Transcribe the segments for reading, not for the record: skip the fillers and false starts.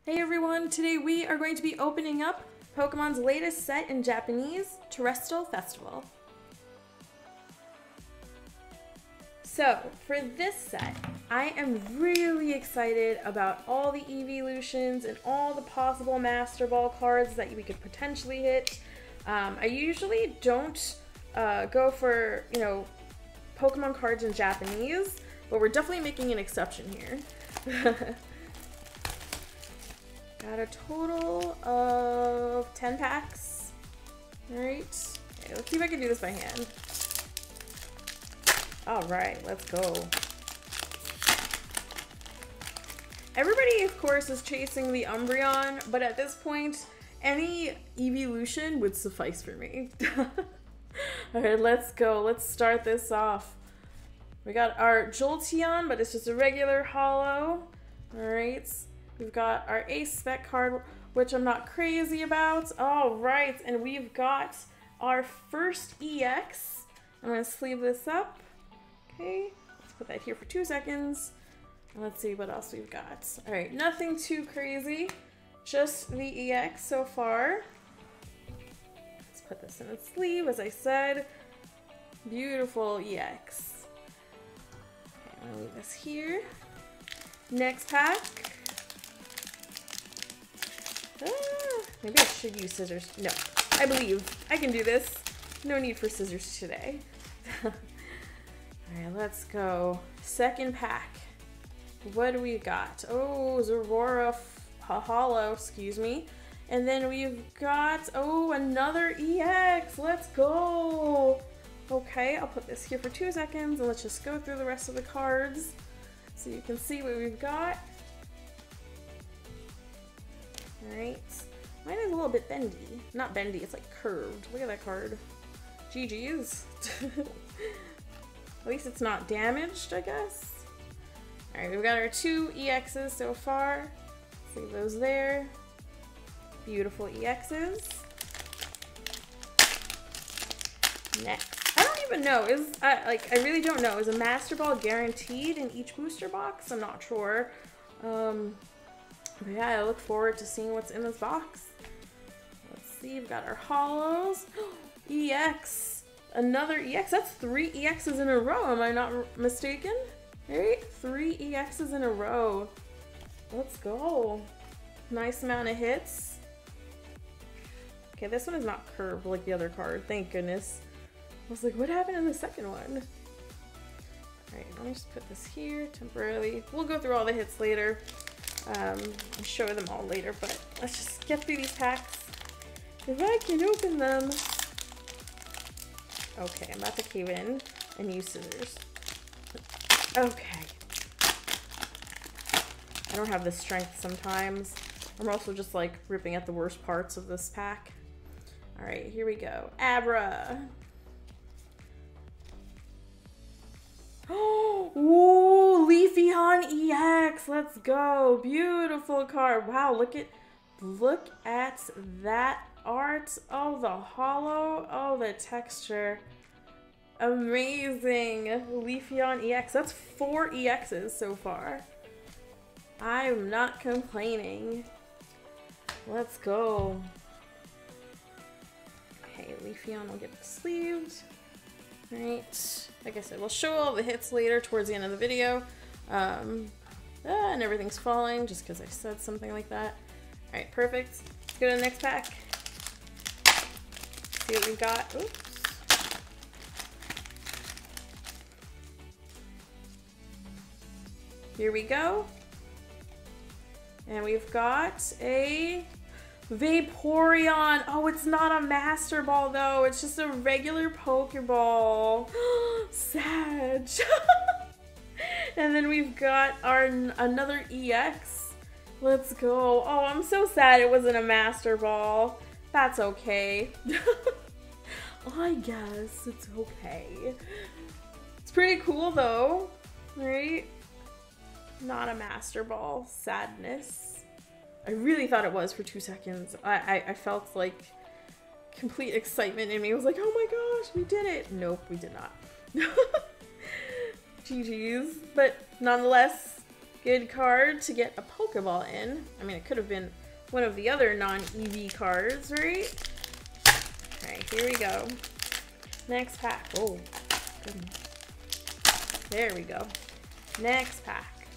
Hey everyone, today we are going to be opening up Pokemon's latest set in Japanese, Terrestrial Festival. So, for this set, I am really excited about all the evolutions and all the possible Master Ball cards that we could potentially hit. I usually don't go for, Pokemon cards in Japanese, but we're definitely making an exception here. Got a total of 10 packs. Alright. Okay, let's see if I can do this by hand. Alright, let's go. Everybody, of course, is chasing the Umbreon, but at this point, any evolution would suffice for me. Alright, let's go. Let's start this off. We got our Jolteon, but it's just a regular holo. Alright. We've got our Ace Spec card, which I'm not crazy about. All right, and we've got our first EX. I'm gonna sleeve this up. Okay, let's put that here for 2 seconds. And let's see what else we've got. All right, nothing too crazy, just the EX so far. Let's put this in the sleeve, as I said. Beautiful EX. Okay, I'm gonna leave this here. Next pack. Maybe I should use scissors. No, I believe I can do this. No need for scissors today. Alright, let's go. Second pack. What do we got? Oh, Zorora Holo, excuse me. And then we've got, another EX. Let's go. Okay, I'll put this here for 2 seconds and let's just go through the rest of the cards so you can see what we've got. Alright. Mine is a little bit bendy. Not bendy, it's like curved. Look at that card. GG's. At least it's not damaged, I guess. Alright, we've got our 2 EXs so far. Leave those there. Beautiful EXs. Next. I don't even know. I really don't know. Is a Master Ball guaranteed in each booster box? I'm not sure. But yeah, I look forward to seeing what's in this box. Let's see, we've got our holos. EX. Another EX. That's 3 EXs in a row. Am I not mistaken? Right? 3 EXs in a row. Let's go. Nice amount of hits. Okay, this one is not curved like the other card. Thank goodness. I was like, what happened in the second one? Alright, let me just put this here temporarily. We'll go through all the hits later. And show them all later, but let's just get through these packs. If I can open them. Okay, I'm about to cave in and use scissors. Okay. I don't have the strength sometimes. I'm also just like ripping at the worst parts of this pack. Alright, here we go. Abra. Oh, Leafeon EX. Let's go. Beautiful card. Wow, look at that art. Oh, the holo. Oh, the texture. Amazing. Leafeon EX. That's 4 EXs so far. I'm not complaining. Let's go. Okay, Leafeon will get sleeved. Alright, like I said, we'll show all the hits later towards the end of the video. And everything's falling just because I said something like that. Alright, perfect. Let's go to the next pack. See what we've got. Oops. Here we go. And we've got a Vaporeon. Oh, it's not a Master Ball though. It's just a regular Pokeball. Sad. And then we've got another EX. Let's go. Oh, I'm so sad it wasn't a Master Ball. That's okay. I guess it's okay. It's pretty cool though, right? Not a Master Ball. Sadness. I really thought it was for 2 seconds. I felt like complete excitement in me. I was like, oh my gosh, we did it. Nope, we did not. GG's. But nonetheless, Good card to get a Pokeball in. I mean, it could have been one of the other non-EV cards, right? Alright, here we go. Next pack. Oh, goodness. There we go. Next pack.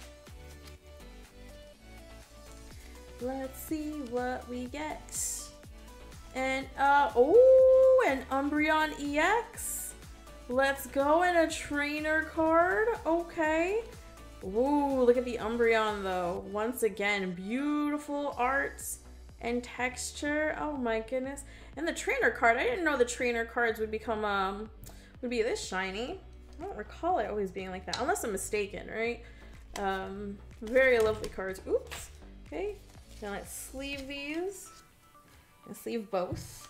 Let's see what we get. And, oh, an Umbreon EX. Let's go, and a trainer card. Okay. Ooh, look at the Umbreon though. Once again, beautiful arts and texture. Oh my goodness. And the trainer card. I didn't know the trainer cards would become, would be this shiny. I don't recall it always being like that, unless I'm mistaken, right? Very lovely cards. Oops. Okay. Now let's sleeve these. And sleeve both.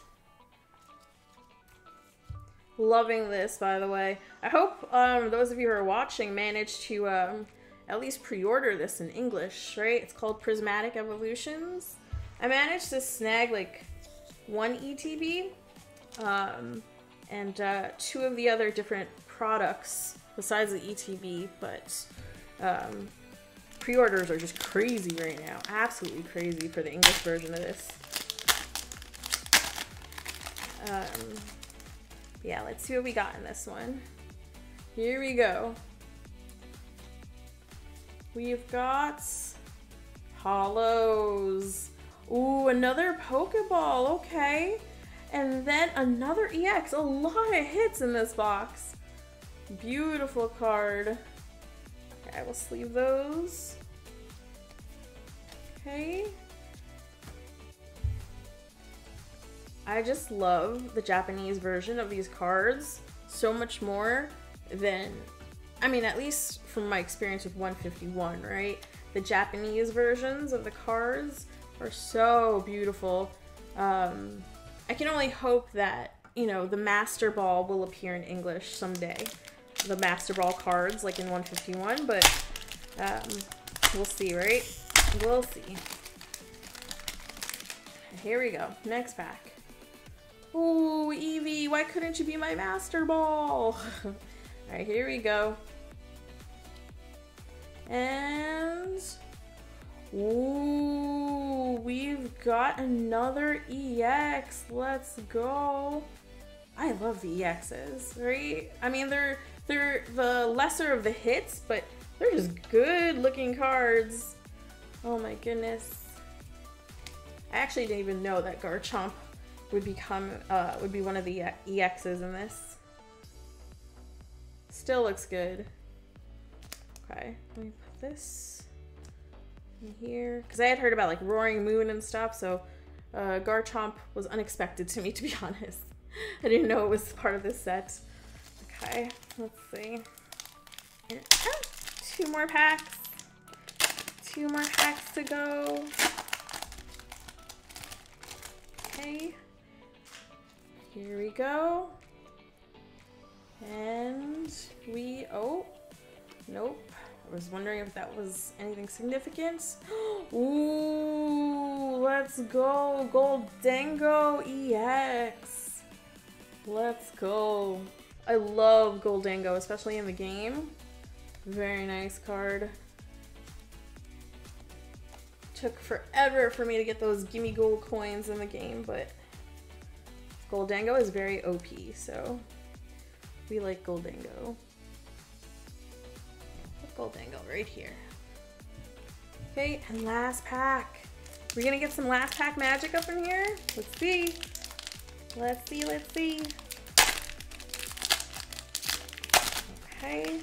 Loving this, by the way. I hope those of you who are watching managed to at least pre-order this in English, right? It's called Prismatic Evolutions. I managed to snag like one ETB and two of the other different products besides the ETB, but pre-orders are just crazy right now. Absolutely crazy for the English version of this. Yeah, let's see what we got in this one. Here we go. We've got Hollows. Ooh, another Pokeball, okay. And then another EX, a lot of hits in this box. Beautiful card. Okay, I will sleeve those. Okay. I just love the Japanese version of these cards so much more than, I mean, at least from my experience with 151, right? The Japanese versions of the cards are so beautiful. I can only hope that, you know, the Master Ball will appear in English someday. The Master Ball cards, like in 151, but we'll see, right? We'll see. Here we go. Next pack. Ooh, Eevee, why couldn't you be my Master Ball? Alright, here we go. And ooh, we've got another EX. Let's go. I love the EXs, right? I mean, they're the lesser of the hits, but they're just good looking cards. Oh my goodness. I actually didn't even know that Garchomp would be one of the EXs in this. Still looks good. Okay, let me put this in here because I had heard about like Roaring Moon and stuff, so Garchomp was unexpected to me, to be honest. I didn't know it was part of this set. Okay, let's see. And, two more packs. Two more packs to go. Okay. Here we go. And we, oh, nope. I was wondering if that was anything significant. Ooh, let's go. Goldango EX. Let's go. I love Goldango, especially in the game. Very nice card. Took forever for me to get those Gimme Gold coins in the game, but Goldango is very OP, so we like Goldango. Put Goldango right here. Okay, and last pack. We're gonna get some last pack magic up in here. Let's see. Let's see, let's see. Okay.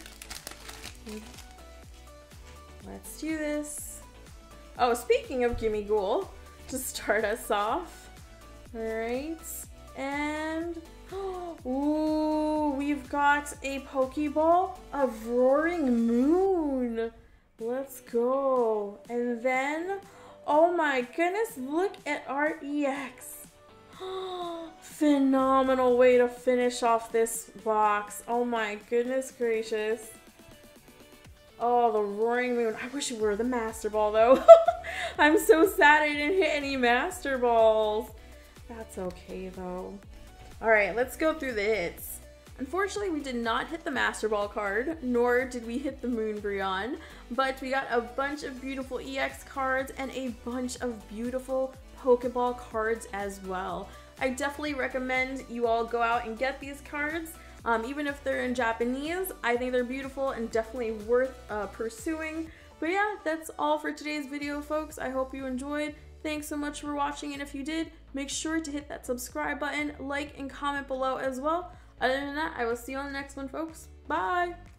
Let's do this. Oh, speaking of Gimme Ghoul, to start us off. Alright. And ooh, we've got a Pokeball of Roaring Moon. Let's go. And then, oh my goodness, look at our EX. Phenomenal way to finish off this box. Oh my goodness gracious. Oh, the Roaring Moon. I wish it were the Master Ball though. I'm so sad I didn't hit any Master Balls. That's okay though. Alright, let's go through the hits. Unfortunately, we did not hit the Master Ball card, nor did we hit the Moonbryon, but we got a bunch of beautiful EX cards and a bunch of beautiful Pokeball cards as well. I definitely recommend you all go out and get these cards. Even if they're in Japanese, I think they're beautiful and definitely worth pursuing. But yeah, that's all for today's video, folks. I hope you enjoyed. Thanks so much for watching, and if you did, make sure to hit that subscribe button, like, and comment below as well. Other than that, I will see you on the next one, folks. Bye!